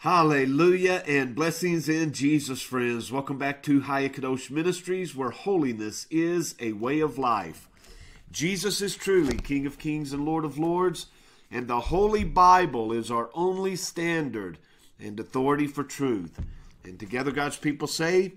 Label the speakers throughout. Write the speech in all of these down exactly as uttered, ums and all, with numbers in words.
Speaker 1: Hallelujah and blessings in Jesus, friends. Welcome back to Hayakadosh Ministries, where holiness is a way of life. Jesus is truly King of Kings and Lord of Lords, and the Holy Bible is our only standard and authority for truth. And together God's people say,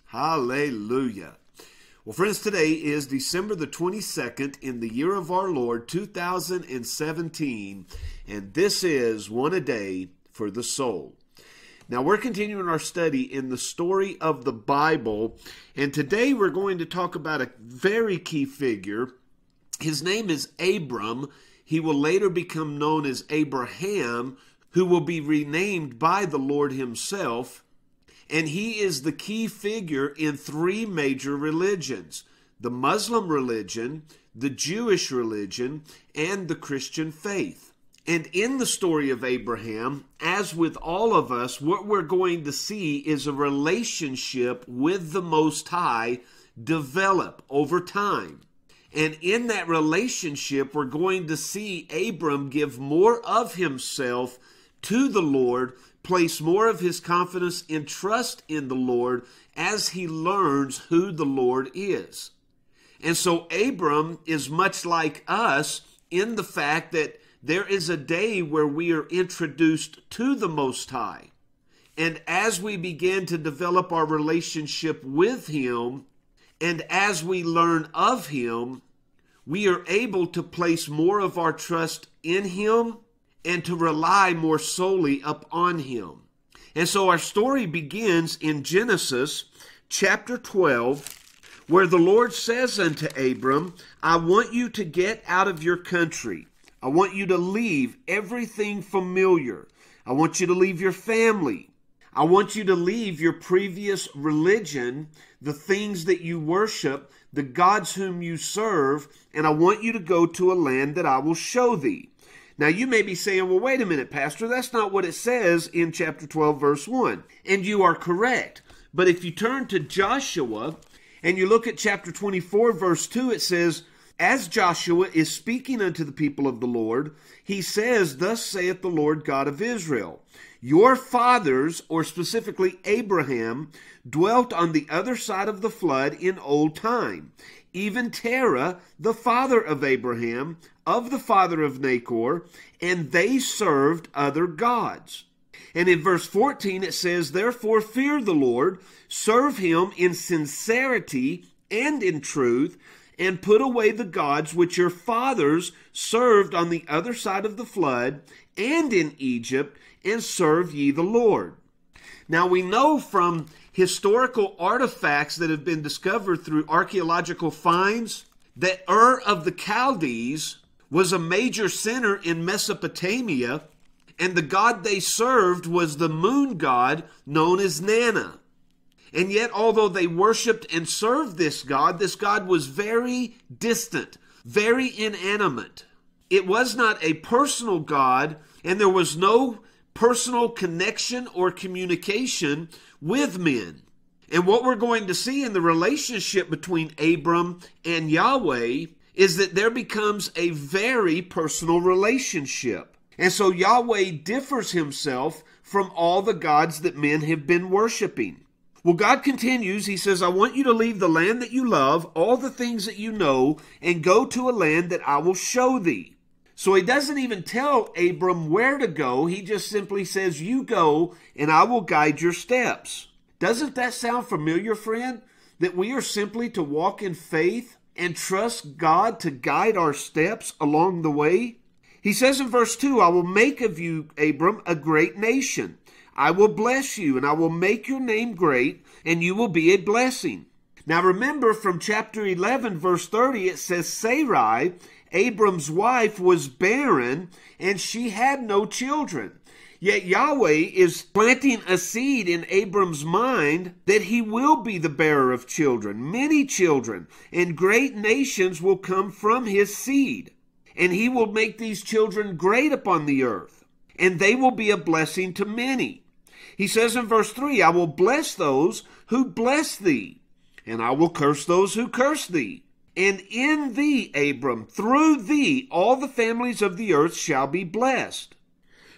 Speaker 1: Hallelujah. Well, friends, today is December the twenty-second in the year of our Lord, two thousand seventeen, and this is One a Day for the Soul. Now, we're continuing our study in the story of the Bible, and today we're going to talk about a very key figure. His name is Abram. He will later become known as Abraham, who will be renamed by the Lord himself, and he is the key figure in three major religions: the Muslim religion, the Jewish religion, and the Christian faith. And in the story of Abraham, as with all of us, what we're going to see is a relationship with the Most High develop over time. And in that relationship, we're going to see Abram give more of himself to the Lord, place more of his confidence and trust in the Lord as he learns who the Lord is. And so Abram is much like us in the fact that there is a day where we are introduced to the Most High. And as we begin to develop our relationship with Him, and as we learn of Him, we are able to place more of our trust in Him and to rely more solely upon Him. And so our story begins in Genesis chapter twelve, where the Lord says unto Abram, I want you to get out of your country. I want you to leave everything familiar. I want you to leave your family. I want you to leave your previous religion, the things that you worship, the gods whom you serve, and I want you to go to a land that I will show thee. Now you may be saying, well, wait a minute, Pastor, that's not what it says in chapter twelve, verse one. And you are correct. But if you turn to Joshua and you look at chapter twenty-four, verse two, it says, as Joshua is speaking unto the people of the Lord, he says, thus saith the Lord God of Israel, your fathers, or specifically Abraham, dwelt on the other side of the flood in old time, even Terah, the father of Abraham, of the father of Nachor, and they served other gods. And in verse fourteen it says, therefore fear the Lord, serve him in sincerity and in truth, and put away the gods which your fathers served on the other side of the flood and in Egypt, and serve ye the Lord. Now we know from historical artifacts that have been discovered through archaeological finds that Ur of the Chaldees was a major center in Mesopotamia, and the god they served was the moon god known as Nana. And yet, although they worshiped and served this god, this god was very distant, very inanimate. It was not a personal god, and there was no personal connection or communication with men. And what we're going to see in the relationship between Abram and Yahweh is that there becomes a very personal relationship. And so Yahweh differs himself from all the gods that men have been worshiping. Well, God continues, he says, I want you to leave the land that you love, all the things that you know, and go to a land that I will show thee. So he doesn't even tell Abram where to go. He just simply says, you go, and I will guide your steps. Doesn't that sound familiar, friend? That we are simply to walk in faith and trust God to guide our steps along the way? He says in verse two, I will make of you, Abram, a great nation. I will bless you, and I will make your name great, and you will be a blessing. Now remember, from chapter eleven, verse thirty, it says, Sarai, Abram's wife, was barren, and she had no children. Yet Yahweh is planting a seed in Abram's mind that he will be the bearer of children, many children, and great nations will come from his seed. And he will make these children great upon the earth, and they will be a blessing to many. He says in verse three, I will bless those who bless thee, and I will curse those who curse thee. And in thee, Abram, through thee, all the families of the earth shall be blessed.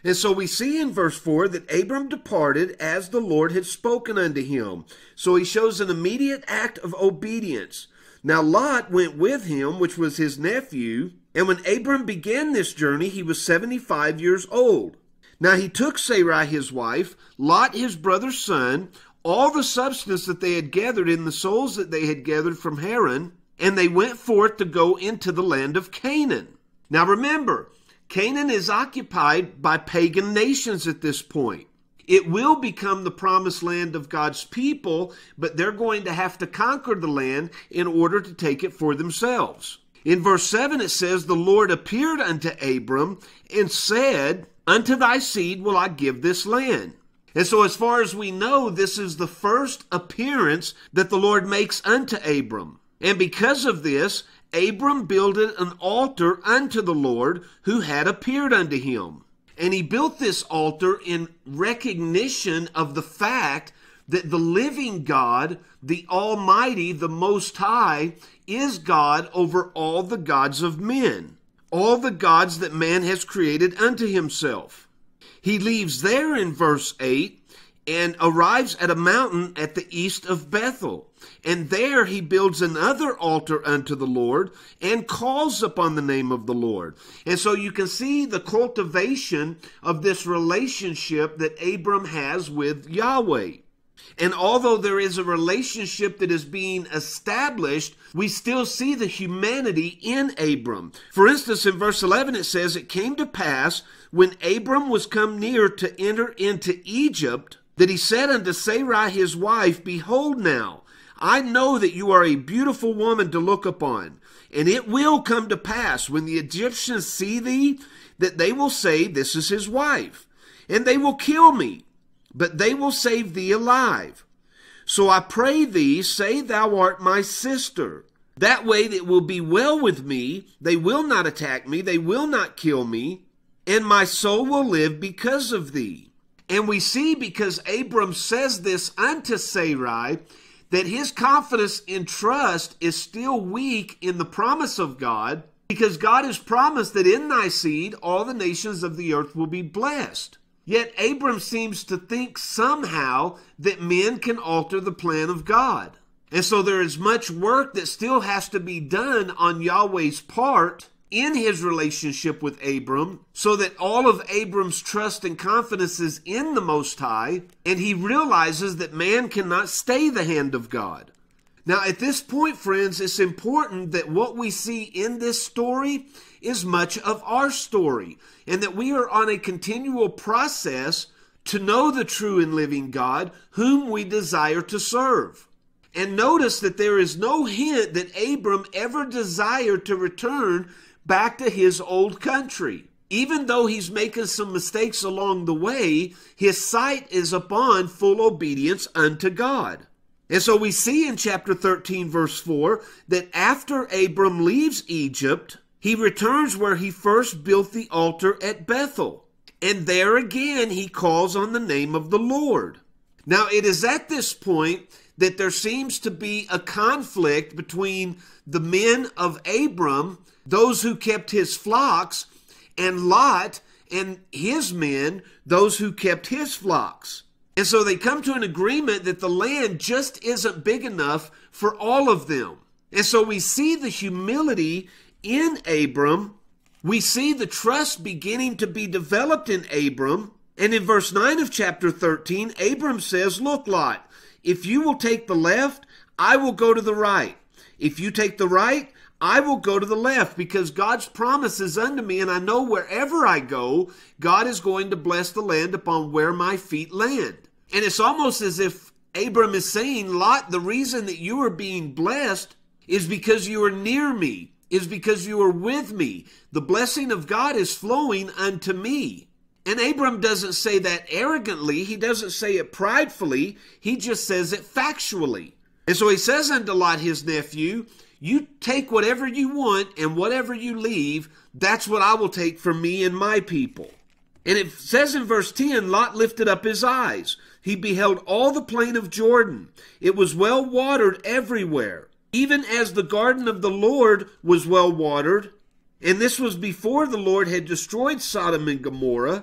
Speaker 1: And so we see in verse four that Abram departed as the Lord had spoken unto him. So he shows an immediate act of obedience. Now Lot went with him, which was his nephew, and when Abram began this journey, he was seventy-five years old. Now he took Sarai his wife, Lot his brother's son, all the substance that they had gathered in the souls that they had gathered from Haran, and they went forth to go into the land of Canaan. Now remember, Canaan is occupied by pagan nations at this point. It will become the promised land of God's people, but they're going to have to conquer the land in order to take it for themselves. In verse seven it says, the Lord appeared unto Abram and said, unto thy seed will I give this land. And so as far as we know, this is the first appearance that the Lord makes unto Abram. And because of this, Abram builded an altar unto the Lord who had appeared unto him. And he built this altar in recognition of the fact that the living God, the Almighty, the Most High, is God over all the gods of men, all the gods that man has created unto himself. He leaves there in verse eight and arrives at a mountain at the east of Bethel. And there he builds another altar unto the Lord and calls upon the name of the Lord. And so you can see the cultivation of this relationship that Abram has with Yahweh. And although there is a relationship that is being established, we still see the humanity in Abram. For instance, in verse eleven it says, it came to pass when Abram was come near to enter into Egypt, that he said unto Sarai his wife, behold now, I know that you are a beautiful woman to look upon, and it will come to pass when the Egyptians see thee, that they will say, this is his wife, and they will kill me, but they will save thee alive. So I pray thee, say thou art my sister. That way it will be well with me, they will not attack me, they will not kill me, and my soul will live because of thee. And we see, because Abram says this unto Sarai, that his confidence and trust is still weak in the promise of God, because God has promised that in thy seed all the nations of the earth will be blessed. Yet Abram seems to think somehow that men can alter the plan of God. And so there is much work that still has to be done on Yahweh's part in his relationship with Abram, so that all of Abram's trust and confidence is in the Most High, and he realizes that man cannot stay the hand of God. Now at this point, friends, it's important that what we see in this story is much of our story, and that we are on a continual process to know the true and living God whom we desire to serve. And notice that there is no hint that Abram ever desired to return back to his old country. Even though he's making some mistakes along the way, his sight is upon full obedience unto God. And so we see in chapter thirteen, verse four, that after Abram leaves Egypt, he returns where he first built the altar at Bethel. And there again he calls on the name of the Lord. Now it is at this point that there seems to be a conflict between the men of Abram, those who kept his flocks, and Lot and his men, those who kept his flocks. And so they come to an agreement that the land just isn't big enough for all of them. And so we see the humility in Abram. We see the trust beginning to be developed in Abram. And in verse nine of chapter thirteen, Abram says, look, Lot, if you will take the left, I will go to the right. If you take the right, I will go to the left, because God's promise is unto me, and I know wherever I go, God is going to bless the land upon where my feet land. And it's almost as if Abram is saying, Lot, the reason that you are being blessed is because you are near me, is because you are with me. The blessing of God is flowing unto me. And Abram doesn't say that arrogantly. He doesn't say it pridefully. He just says it factually. And so he says unto Lot, his nephew, you take whatever you want, and whatever you leave, that's what I will take from me and my people. And it says in verse ten, Lot lifted up his eyes. He beheld all the plain of Jordan. It was well watered everywhere, even as the garden of the Lord was well watered. And this was before the Lord had destroyed Sodom and Gomorrah.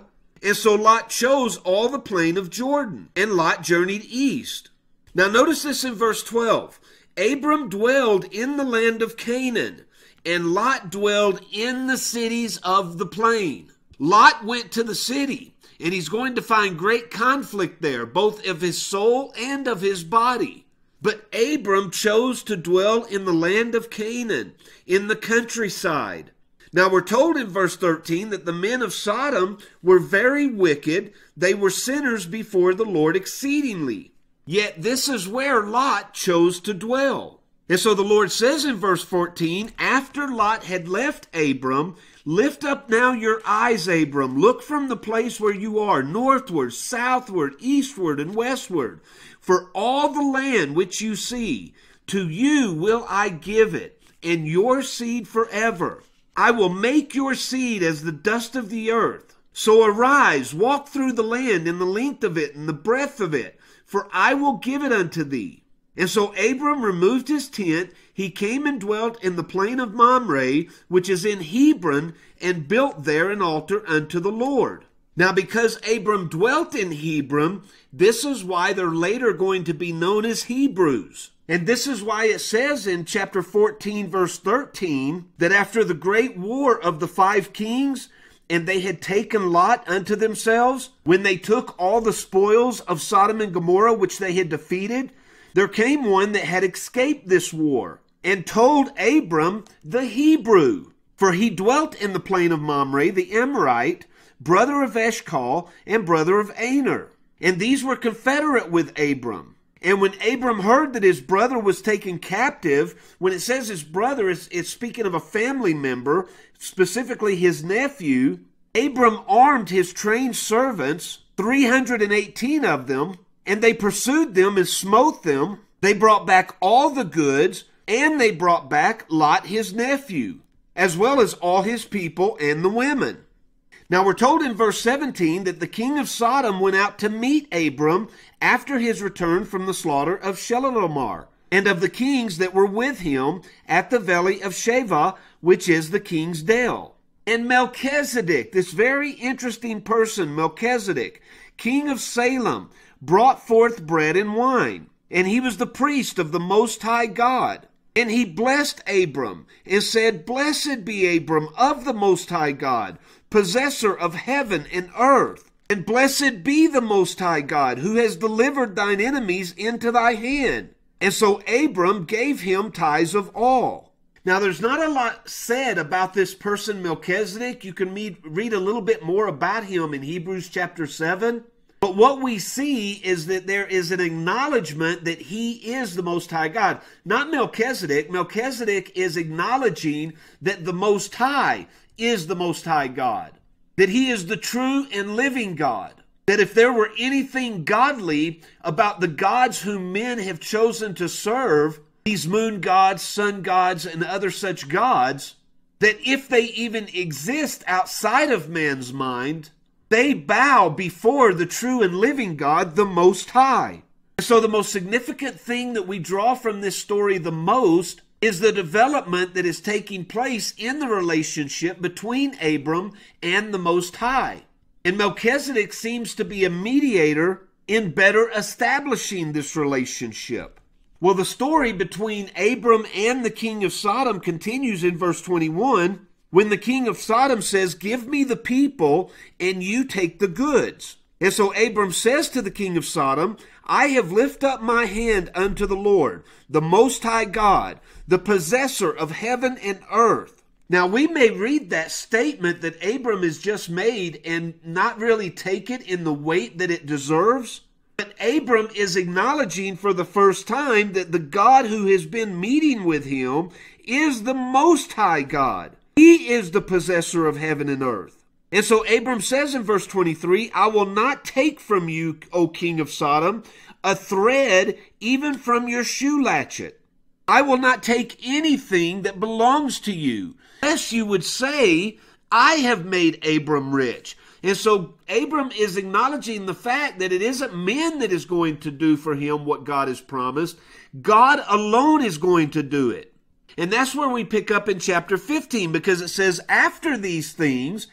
Speaker 1: And so Lot chose all the plain of Jordan, and Lot journeyed east. Now notice this in verse twelve. Abram dwelled in the land of Canaan, and Lot dwelled in the cities of the plain. Lot went to the city, and he's going to find great conflict there, both of his soul and of his body. But Abram chose to dwell in the land of Canaan, in the countryside. Now we're told in verse thirteen that the men of Sodom were very wicked. They were sinners before the Lord exceedingly. Yet this is where Lot chose to dwell. And so the Lord says in verse fourteen, after Lot had left Abram, lift up now your eyes, Abram. Look from the place where you are, northward, southward, eastward, and westward. For all the land which you see, to you will I give it, and your seed forever. I will make your seed as the dust of the earth. So arise, walk through the land in the length of it and the breadth of it, for I will give it unto thee. And so Abram removed his tent. He came and dwelt in the plain of Mamre, which is in Hebron, and built there an altar unto the Lord. Now, because Abram dwelt in Hebron, this is why they're later going to be known as Hebrews. And this is why it says in chapter fourteen, verse thirteen, that after the great war of the five kings, and they had taken Lot unto themselves, when they took all the spoils of Sodom and Gomorrah, which they had defeated, there came one that had escaped this war, and told Abram the Hebrew, for he dwelt in the plain of Mamre, the Amorite, brother of Eshcol, and brother of Aner. And these were confederate with Abram. And when Abram heard that his brother was taken captive, when it says his brother, it's, it's speaking of a family member, specifically his nephew, Abram armed his trained servants, three hundred eighteen of them, and they pursued them and smote them. They brought back all the goods, and they brought back Lot his nephew, as well as all his people and the women. Now we're told in verse seventeen that the king of Sodom went out to meet Abram after his return from the slaughter of Chedorlaomer, and of the kings that were with him at the valley of Shaveh, which is the king's dale. And Melchizedek, this very interesting person, Melchizedek, king of Salem, brought forth bread and wine, and he was the priest of the Most High God. And he blessed Abram, and said, Blessed be Abram of the Most High God, possessor of heaven and earth. And blessed be the Most High God, who has delivered thine enemies into thy hand. And so Abram gave him tithes of all. Now there's not a lot said about this person Melchizedek. You can read a little bit more about him in Hebrews chapter seven. But what we see is that there is an acknowledgement that he is the Most High God. Not Melchizedek. Melchizedek is acknowledging that the Most High is the Most High God. That he is the true and living God. That if there were anything godly about the gods whom men have chosen to serve, these moon gods, sun gods, and other such gods, that if they even exist outside of man's mind, they bow before the true and living God, the Most High. So the most significant thing that we draw from this story the most is the development that is taking place in the relationship between Abram and the Most High. And Melchizedek seems to be a mediator in better establishing this relationship. Well, the story between Abram and the king of Sodom continues in verse twenty-one, when the king of Sodom says, Give me the people, and you take the goods. And so Abram says to the king of Sodom, I have lifted up my hand unto the Lord, the Most High God, the possessor of heaven and earth. Now we may read that statement that Abram has just made and not really take it in the weight that it deserves. But Abram is acknowledging for the first time that the God who has been meeting with him is the Most High God. He is the possessor of heaven and earth. And so Abram says in verse twenty-three, I will not take from you, O king of Sodom, a thread even from your shoe latchet. I will not take anything that belongs to you, lest you would say, I have made Abram rich. And so Abram is acknowledging the fact that it isn't man that is going to do for him what God has promised. God alone is going to do it. And that's where we pick up in chapter fifteen, because it says, After these things,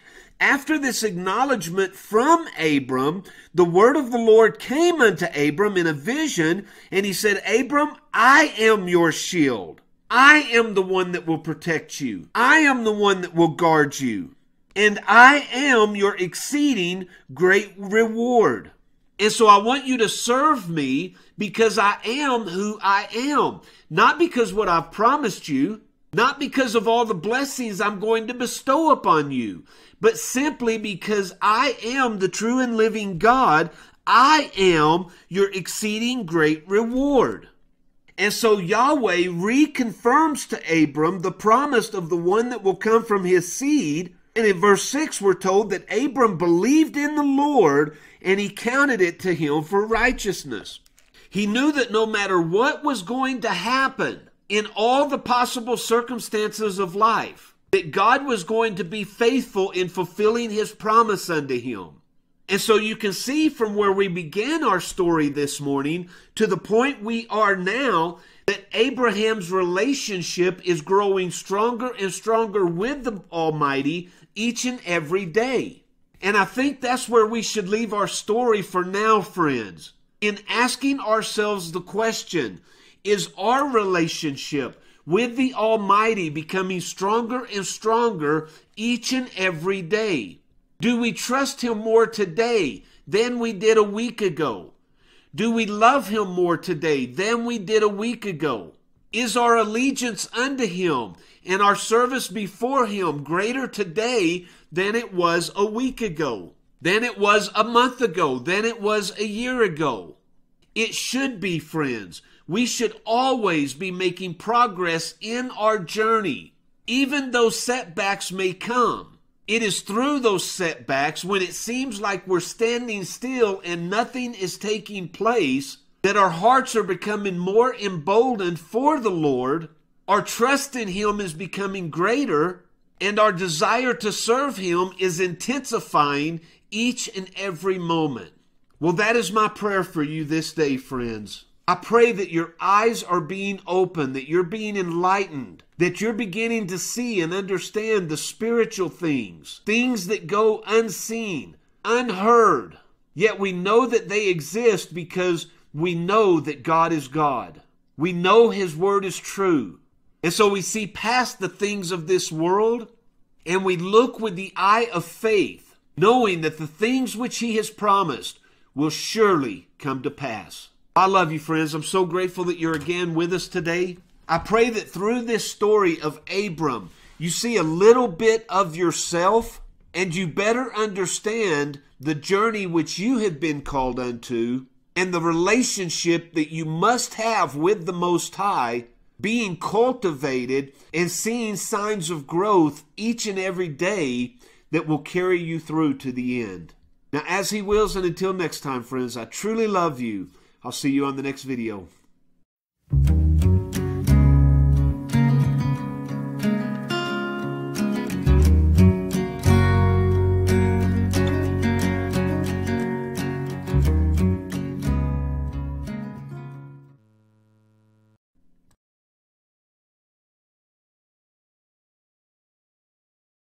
Speaker 1: after this acknowledgement from Abram, the word of the Lord came unto Abram in a vision, and he said, Abram, I am your shield. I am the one that will protect you. I am the one that will guard you. And I am your exceeding great reward. And so I want you to serve me because I am who I am. Not because what I've promised you, not because of all the blessings I'm going to bestow upon you, but simply because I am the true and living God. I am your exceeding great reward. And so Yahweh reconfirms to Abram the promise of the one that will come from his seed. And in verse six, we're told that Abram believed in the Lord, and he counted it to him for righteousness. He knew that no matter what was going to happen in all the possible circumstances of life, that God was going to be faithful in fulfilling his promise unto him. And so you can see from where we began our story this morning to the point we are now that Abraham's relationship is growing stronger and stronger with the Almighty each and every day. And I think that's where we should leave our story for now, friends, in asking ourselves the question, is our relationship with the Almighty becoming stronger and stronger each and every day? Do we trust him more today than we did a week ago? Do we love him more today than we did a week ago? Is our allegiance unto him and our service before him greater today than it was a week ago, than it was a month ago, than it was a year ago? It should be, friends. We should always be making progress in our journey, even though setbacks may come. It is through those setbacks, when it seems like we're standing still and nothing is taking place, that our hearts are becoming more emboldened for the Lord, our trust in him is becoming greater, and our desire to serve him is intensifying each and every moment. Well, that is my prayer for you this day, friends. I pray that your eyes are being opened, that you're being enlightened, that you're beginning to see and understand the spiritual things, things that go unseen, unheard. Yet we know that they exist because we know that God is God. We know his word is true. And so we see past the things of this world, and we look with the eye of faith, knowing that the things which he has promised will surely come to pass. I love you, friends. I'm so grateful that you're again with us today. I pray that through this story of Abram, you see a little bit of yourself, and you better understand the journey which you have been called unto, and the relationship that you must have with the Most High, being cultivated and seeing signs of growth each and every day that will carry you through to the end. Now, as he wills, and until next time, friends, I truly love you. I'll see you on the next video.